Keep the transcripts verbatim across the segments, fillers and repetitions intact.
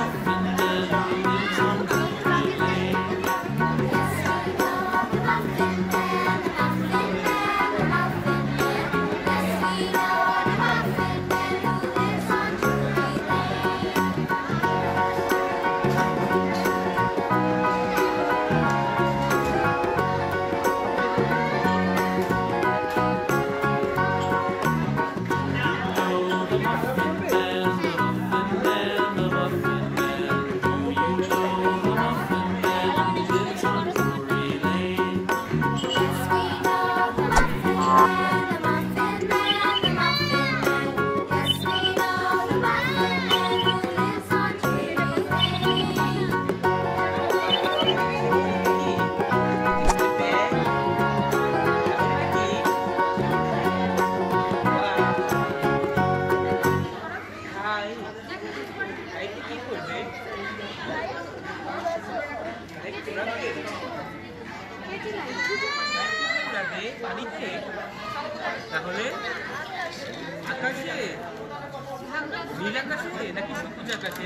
পানিতে তাহলে আকাশে নীল আকাশে নাকি সবুজ আকাশে?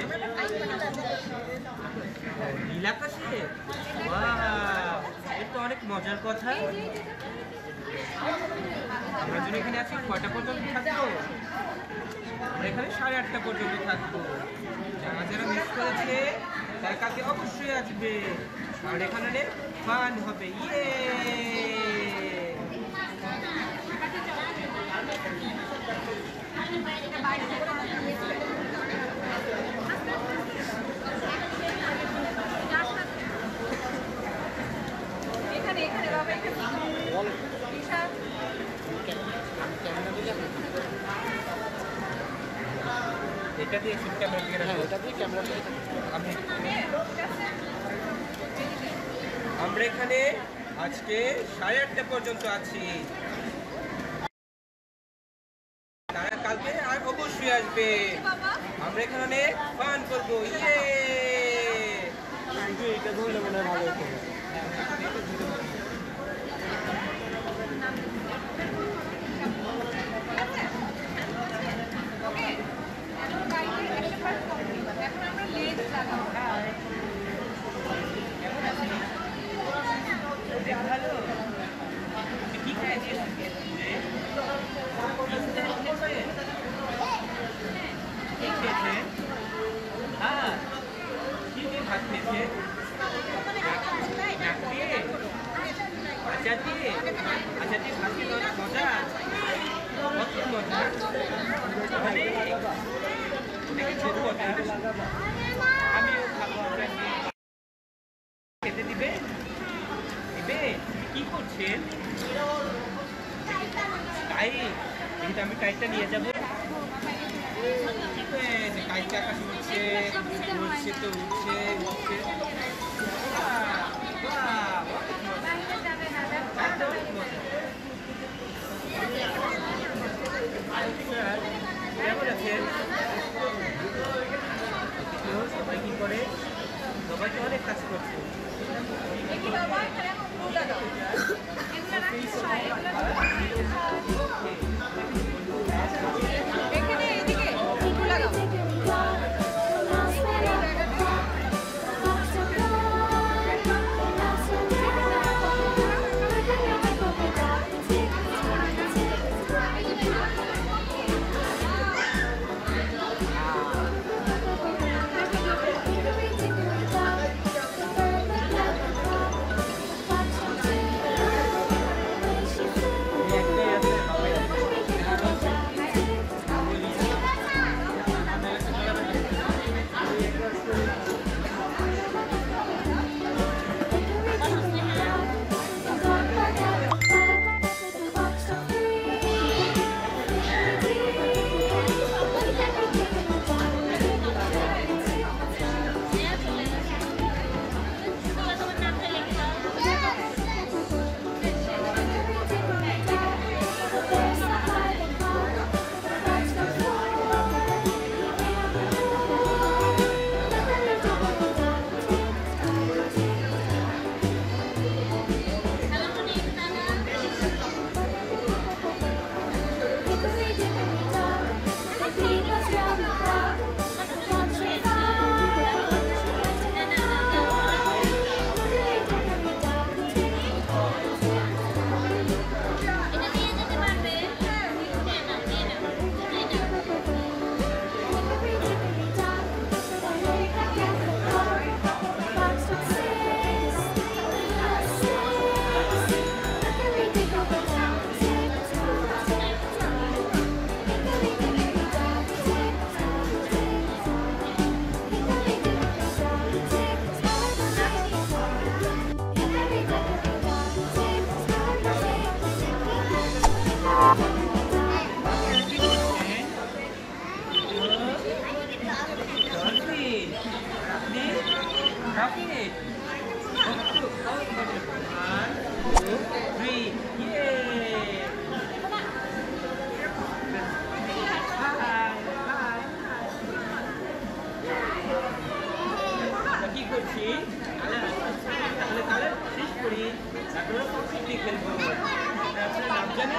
নীল আকাশে। এটা তো অনেক মজার কথা। আমরা যদি এখানে আছি কয়টা পর্যন্ত থাকবো? আমরা এখানে সাড়ে আটটা পর্যন্ত থাকবো। যারা যারা মিস করেছে তার কাছে অবশ্যই আসবে, কারণ এখানে ফান হবে। ইয়ে এটা দিয়ে শুট ক্যামেরা দিয়ে রাখো। এটা দিয়ে ক্যামেরা দিয়ে আমি আমরা এখানে আজকে সাড়ে আটটা পর্যন্ত আছি। তারা কালকে আর অবশ্যই আসবে। আমরা এখানে অনেক ফান করবো। ইয়ে কিন্তু এটা ধরলে মনে হয় ভালো হতো। খেতে দিবে দিবে কি করছেন? কাইট, আমি কাইটটা নিয়ে যাবো। কাইটটা আকাশে উঠছে উঠছে তো উঠছে উঠছে। কেমন আছেন? সবাই কি করে? সবাই তো অনেক কাজ করছে।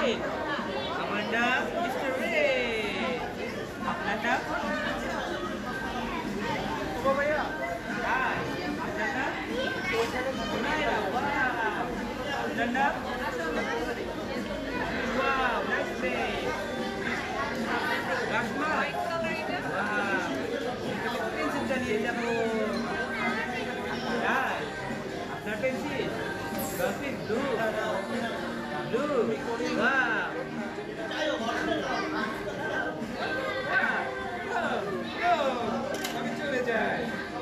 রেড। আমার নাম মিস্টার রেড। আপনার নাম? ও ভাইয়া। হাই। আপনার নাম? সুনাইরা। ওয়াও। আপনার নাম? Wow, nice name. Rasma. Wow. Pencil চালিয়ে যাবো। হাই। আপনার pencil? Dolphin, blue. Blue. Wow. আমি চলে যাই।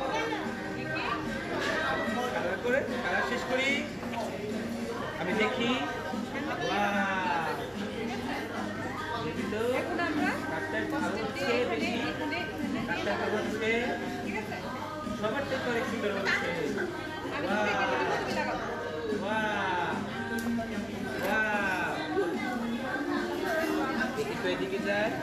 কালার করে কালার শেষ করি। আমি দেখি। দেখি তো কাঠটার ভালো হচ্ছে বেশি। কাঠটার ভালো হচ্ছে। সবার থেকে অনেক সুন্দর হচ্ছে। এদিকে যায়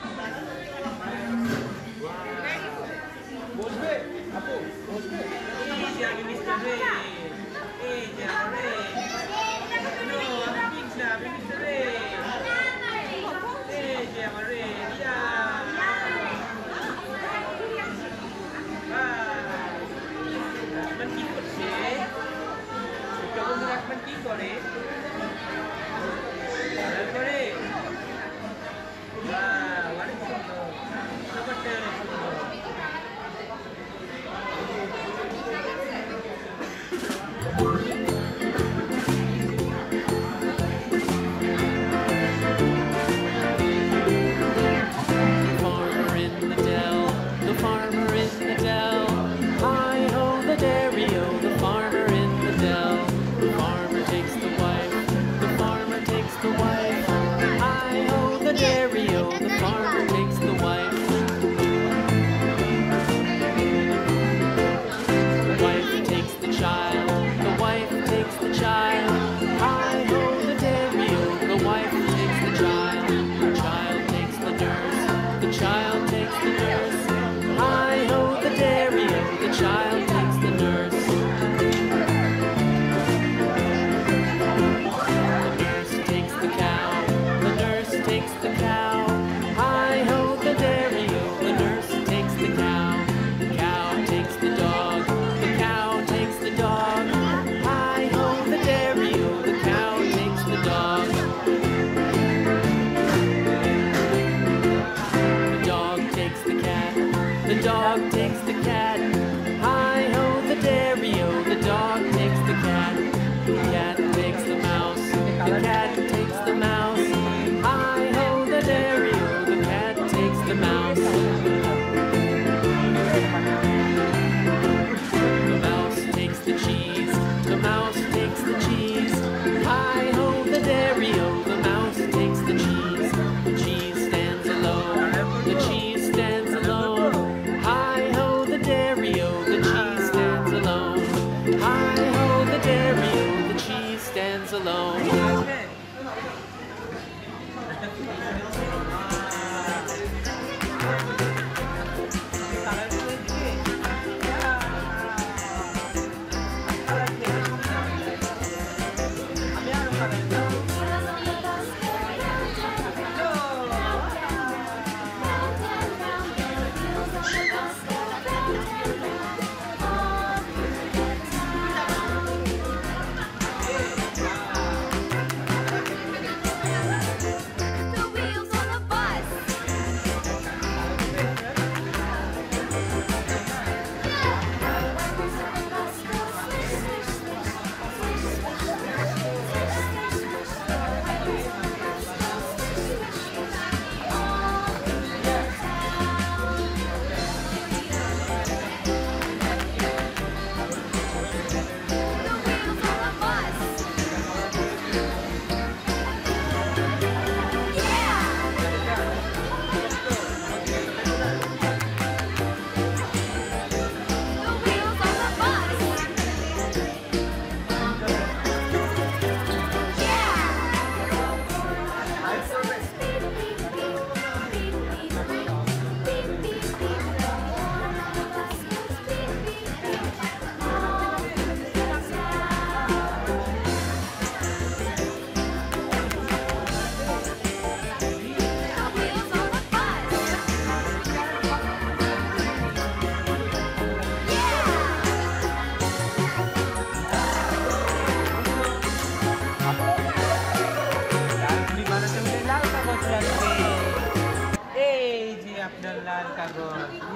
বসবে আপু বসবে এই যে আমি মিস্টার রে এই যে আমার রে নো আমি ঠিক না আমি মিস্টার রে এই যে আমার রে রিয়া রাখমান কি করছে ছোট বন্ধু রাখমান কি করে তারপরে অনেক সুন্দর ব্যাপারটা অনেক সুন্দর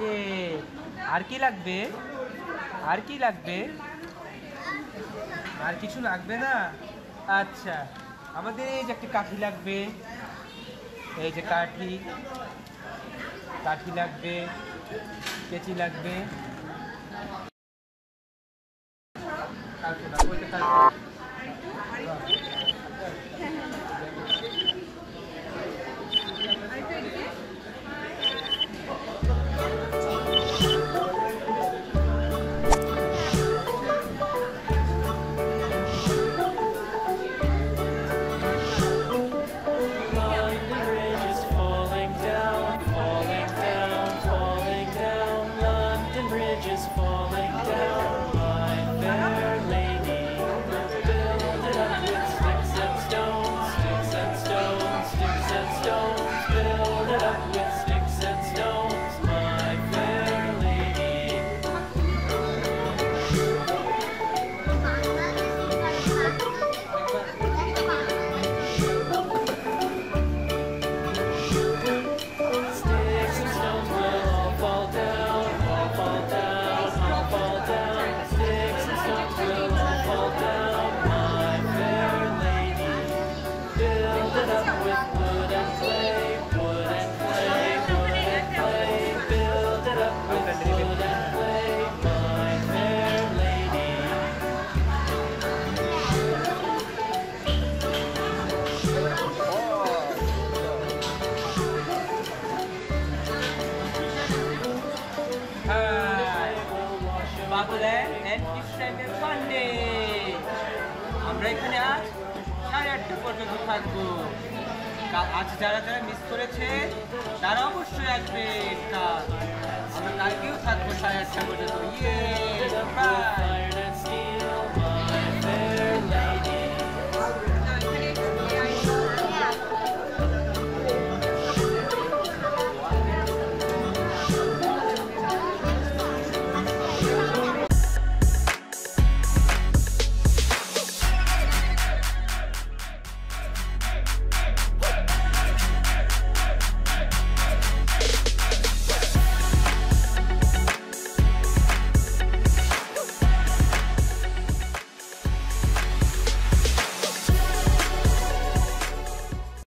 রে, আর কি লাগবে? আর কি লাগবে? আর কিছু লাগবে না? আচ্ছা, আমাদের এই যে একটা কাঠি লাগবে, এই যে কাঠি কাঠি লাগবে, কেচি লাগবে। আমরা এখানে আজ সাড়ে আটটা পর্যন্ত থাকবো। আজ যারা যারা মিস করেছে তারা অবশ্যই আসবে। আমরা কালকেও থাকবো সাড়ে আটটা পর্যন্ত। ইয়ে